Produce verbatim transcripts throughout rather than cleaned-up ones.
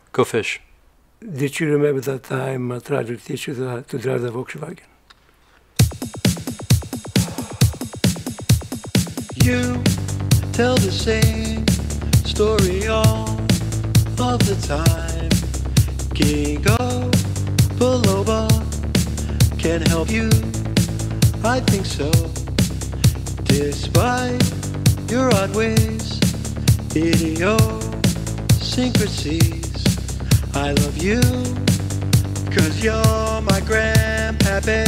Go fish. Did you remember that time I tried to teach you to, to drive the Volkswagen? You tell the same story all of the time. Ging-ko Bil-o-ba can help you, I think so. Despite your odd ways, Idio-sync-crasies, I love you, cause you're my grandpappy.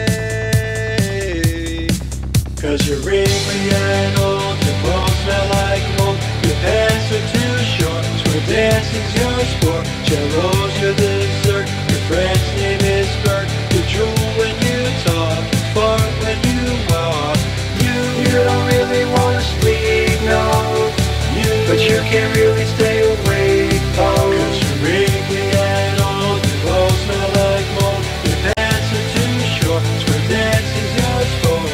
Cause you're wrinkly and old, your clothes smell like mold, your pants are too short, square dancing's your sport, Jellos your dessert, your friend's name is Bert, you drool when you talk, fart when you walk, you, you don't really wanna sleep, no, you, but you can't really stay awake, oh, cause you're wrinkly and old, your clothes smell like mold, your pants are too short, square dancing's your sport.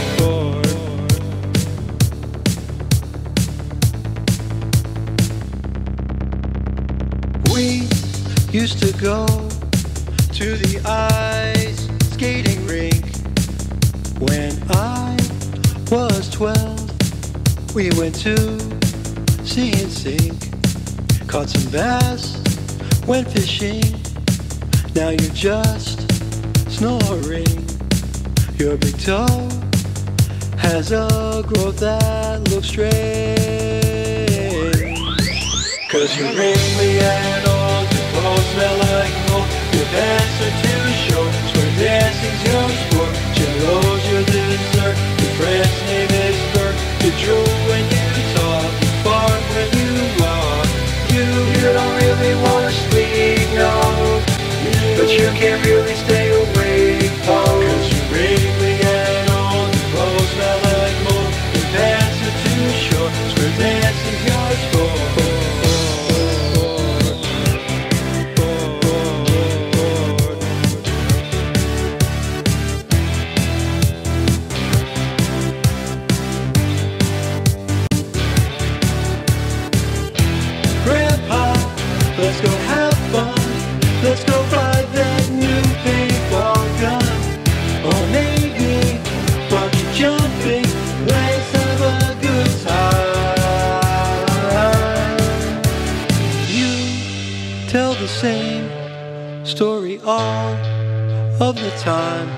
We used to go to the ice skating rink when I was twelve. We went to see Insync, caught some bass, went fishing. Now you're just snoring. Your big toe has a growth that looks strange. Cause you're wrinkly and old, your clothes smell like mold, your pants are too short, square dancing's your sport, Jellos your dessert, your friend's name is Bert, you drool when you talk, you fart when you walk, you, you don't really wanna sleep, no, but you can't really stay awake, oh, cause you're wrinkly and old, your clothes smell like mold, your pants are too short, square dancing's your sport. Let's go have fun, let's go buy that new paintball gun, or maybe bungee jumping, let's have a good time. You tell the same story all of the time.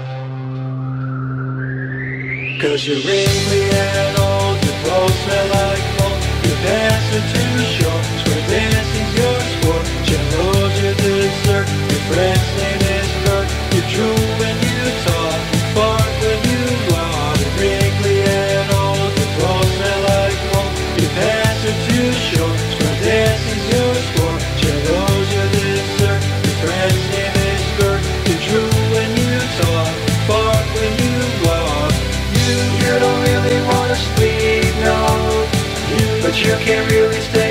Cause you're wrinkly and old, your clothes smell like mold, your pants are too short, square dancing's your sport, Jellos your dessert, your friend's name is Bert, you drool when you talk, you fart when you walk, you're wrinkly and old, your clothes smell like mold, your pants are too short, square dancing's your sport, Jellos your dessert, your friend's name is Bert, you drool when you talk, you fart when you walk, you, you don't really wanna sleep, no, but you can't really stay